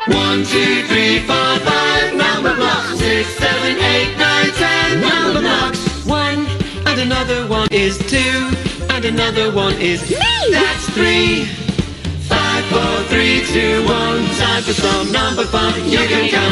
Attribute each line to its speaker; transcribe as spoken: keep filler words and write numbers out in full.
Speaker 1: One, two, three, four, five, number blocks. Six, seven, eight, nine, ten, number blocks. One, and another one is two, and another one is me. That's three. Five, four, three, two, one. Time for some number fun. You can count.